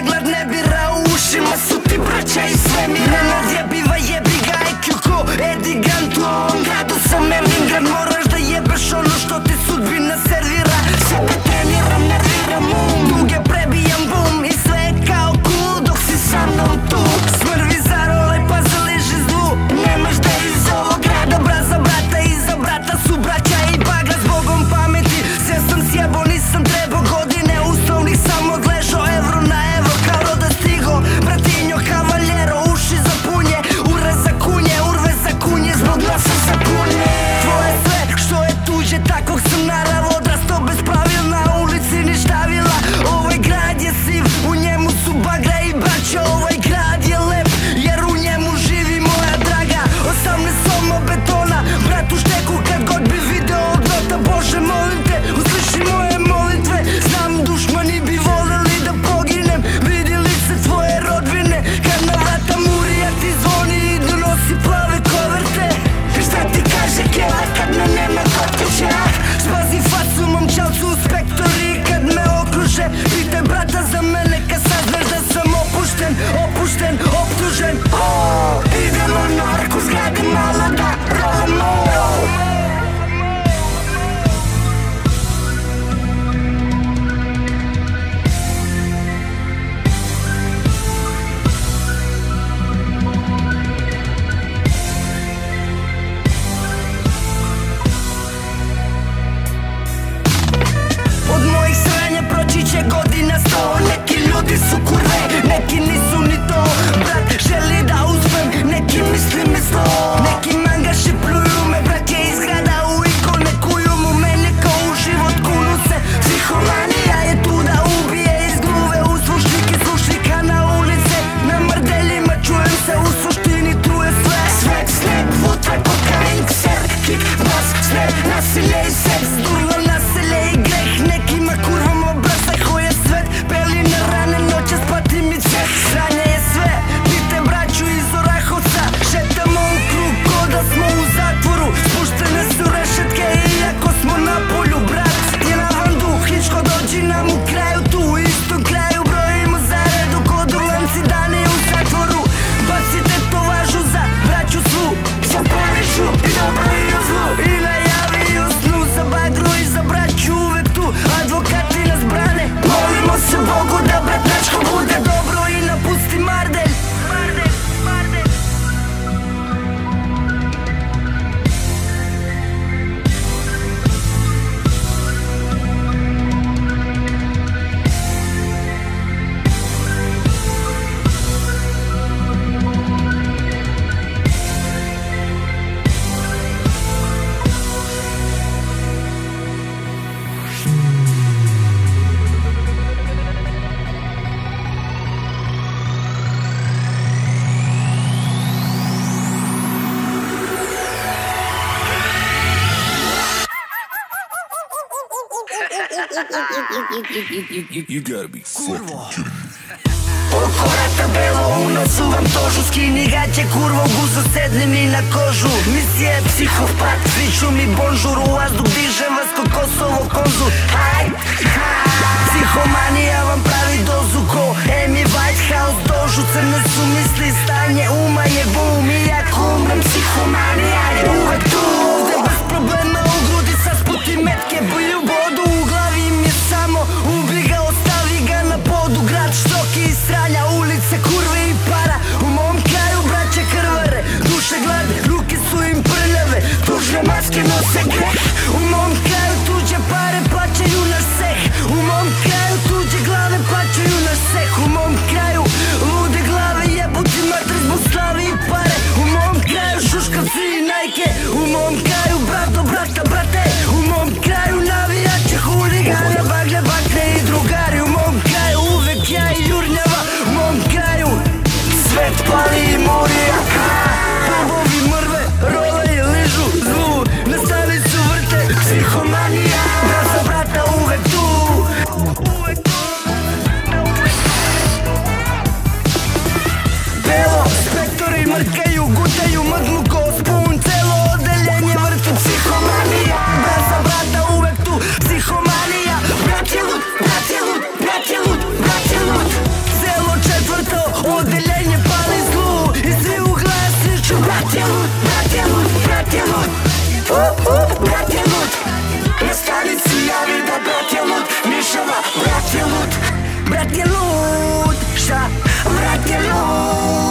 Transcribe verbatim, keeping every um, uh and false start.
glad ne bira u ušima su ti braća iz svemira. Nadjebiva jebi ga I Q ko Eddie Grant. U ovom gradu sam Erlingrad, moraš da jebeš ono što ti sudbina servira. Sebe treniram, nerviram um, duge prebijam bum i sve je kao cool dok si sa mnom tu. Smrvi zarole pa zaliži zlu, nemaš da iz ovog grada braza brata iza brata su braća I baga zbogom pameti. Sve sam sjebo, nisam trebao godine uslovnih, sam odležao evro na evro kao roda stigo. Bratinjo kavaljero, uši za punje, ure za kunje, urve za kunje, zbog nosa za punje. Tvoje sve što je tuđe, takvog sam narav odrastao bez pravil, na ulici ni štavila. Ovaj grad je siv, u njemu su bagra I braća. Ovaj grad je lep jer u njemu živi moja draga. Osamnaest soma betona, brat u šteku kad god bi video od nota. Bože molim te, usliši moje molitve, znam dušmani bi voleli da poginem. Vidi lice tvoje rodbine kad na vrata Murija ti zvoni I donosi plave koverte. Šta ti kaže kjela kad me nema kod kuće? Spazi facu momčalcu u spektori kad me okruže. Pitaj brata za mene kad saznaš da sam opušten, opušten, optužen. Oh, idemo na vrhu zgrade malo da rolamo. Godina sto, neki ljudi su kurve, neki nisu ni to. Brat želi da uspem, neki misli me zlo. Neki mangaši pluju me, brat je iz grada u ikone kuju mu mene kao u život kunu se. Psihomanija je tu da ubije iz gluve, u slušnike slušnika na ulice. Na mrdeljima čujem se, u suštini truje sve. Svek, sneg, vutra, kokain, kser, kik, bas, sner, nasilje I seks. Durlo nasilje I greh, nekima kurvom obrasaj koje svet. Peline rane, noće spati mi ceh. Sranje je sve, pite braću iz Orahovca. Šetamo u krug ko da smo u zatvoru. Spuštene su rešetke iako smo na polju. Brat je na vandu, Hičko dođi nam u kraju tu. U istom kraju brojimo zaredu kod u lanci dane u zatvoru. Bacite to važu za braću svu, za pravišu I dobro I u zlu. I najavi I u snu, za bagru I za braću uvek tu. Advokati nas brane, molimo se Bogu da brat Načko bude dobro I napusti Mardelj. Mardelj, Mardelj. You gotta be fucking kidding me. Oko rata belo u nosu vam tožu. Skini gaće kurvo, guzo sedni mi na kožu. Misija je psihopat, sviću mi bonžur. U vazduh dižem vas ko Kosovo konzul. Haj, psihomanija vam pravi dozu ko Amy Whitehouse dožu. Crne su misli, stanje uma je boom. I ako umrem psihomanija je uvek tu. Ovde bez problema u grudi sa sputi metke boju bodu. U glavi mi je samo ubi ga, ostavi ga na podu. Grad štoki I sranja, ulice kurve I para. U mom kraju braće krvare, duše glade, ruke su im prljave. Tužne maske nose greh. U mom kraju tuđe pare plaćaju naš seh. U mom kraju tuđe glave plaćaju naš seh. U mom kraju lude glave jebuti mater zbog slave I pare. U mom kraju šuškavci I najke. U mom hello.